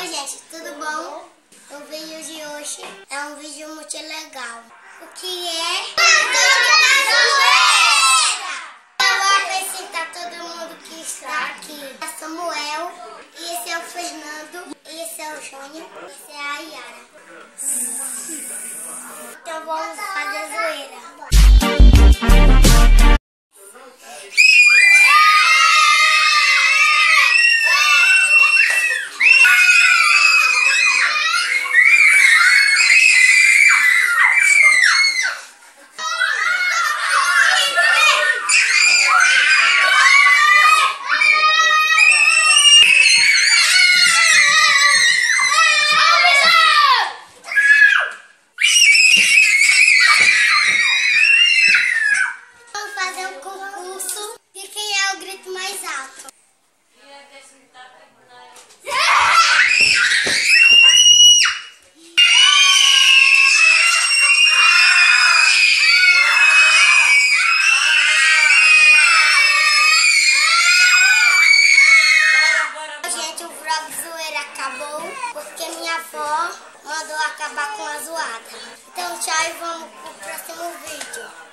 Oi gente, tudo bom? O vídeo de hoje é um vídeo muito legal. O que é? Eu vou apresentar todo mundo que está aqui. É Samuel, esse é o Fernando, esse é o Júnior, esse é a Yara. Então vamos fazer a zoeira. Mais alto. Gente, o vlog zoeira acabou porque minha avó mandou acabar com a zoada. Então tchau e vamos pro próximo vídeo.